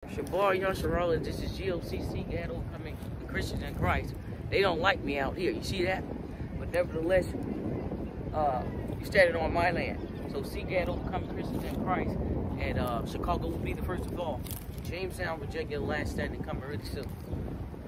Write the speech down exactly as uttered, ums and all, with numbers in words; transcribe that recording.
Shabar.Natuve, this is G O C C, G A D.Overcoming Christians in Christ. They don't like me out here, you see that? But nevertheless, uh, you started on my land. So see G A D.Overcoming Christians in Christ, and uh, Chicago will be the first of all. Jamestown, Virginia, last standing, coming really soon.